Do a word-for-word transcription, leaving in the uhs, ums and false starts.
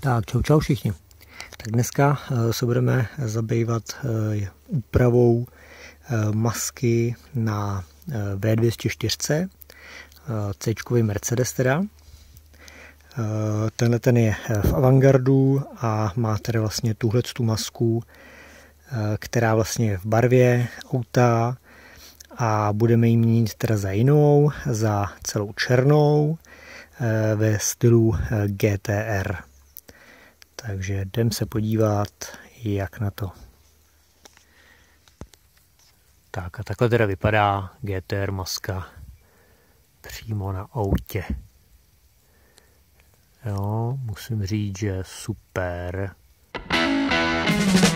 Tak čau čau všichni. Tak dneska se budeme zabývat úpravou masky na V dvě stě čtyři, C-čkový Mercedes teda. Tenhle ten je v Avantgardu a má tedy vlastně tuhletu masku, která vlastně je v barvě auta a budeme ji měnit teda za jinou, za celou černou ve stylu G T R. Takže jdem se podívat, jak na to. Tak a takhle teda vypadá G T R maska přímo na autě. Jo, musím říct, že super.